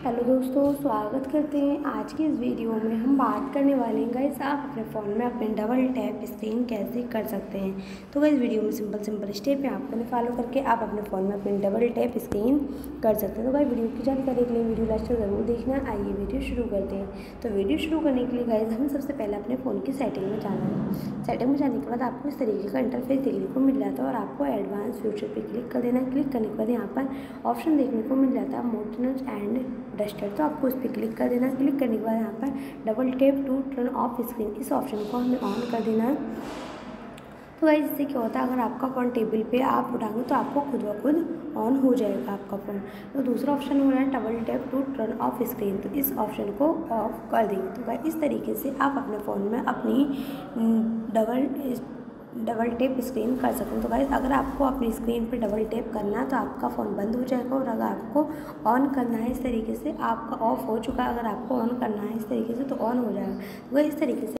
Hello दोस्तों, स्वागत करते हैं। आज की इस वीडियो में हम बात करने वाले हैं गाइस, आप अपने फ़ोन में अपने डबल टैप स्क्रीन कैसे कर सकते हैं। तो गाइस वीडियो में सिंपल स्टेप है, आपको फॉलो करके आप अपने फ़ोन में अपनी डबल टैप स्क्रीन कर सकते हैं। तो गाइस वीडियो की जानकारी के लिए वीडियो लास्ट तक ज़रूर देखना। आइए वीडियो शुरू करते हैं। तो वीडियो शुरू करने के लिए गाइस हमें सबसे पहले अपने फ़ोन की सेटिंग में जाना है। सेटिंग में जाने के बाद आपको इस तरीके का इंटरफेस देखने को मिल जाता है और आपको एडवांस फीचर पर क्लिक कर देना है। क्लिक करने के बाद यहाँ पर ऑप्शन देखने को मिल जाता है मोटनेस एंड डस्टर, तो आपको इस पर क्लिक कर देना है। क्लिक करने के बाद यहाँ पर double tap to turn off screen, इस ऑप्शन को हमें ऑन कर देना है। तो गाइस इससे क्या होता है, अगर आपका फ़ोन टेबल पे आप उठाएंगे तो आपको खुद ब खुद ऑन हो जाएगा आपका फ़ोन। तो दूसरा ऑप्शन हो रहा है double tap to turn off screen, तो इस ऑप्शन को ऑफ कर देंगे। तो गाइस इस तरीके से आप अपने फ़ोन में अपनी डबल टैप स्क्रीन कर सकते हैं। तो गाइस अगर आपको अपनी स्क्रीन पे डबल टैप करना है तो आपका फ़ोन बंद हो जाएगा, और अगर आपको ऑन करना है इस तरीके से, आपका ऑफ हो चुका है, अगर आपको ऑन करना है इस तरीके से तो ऑन हो जाएगा। तो गाइस इस तरीके से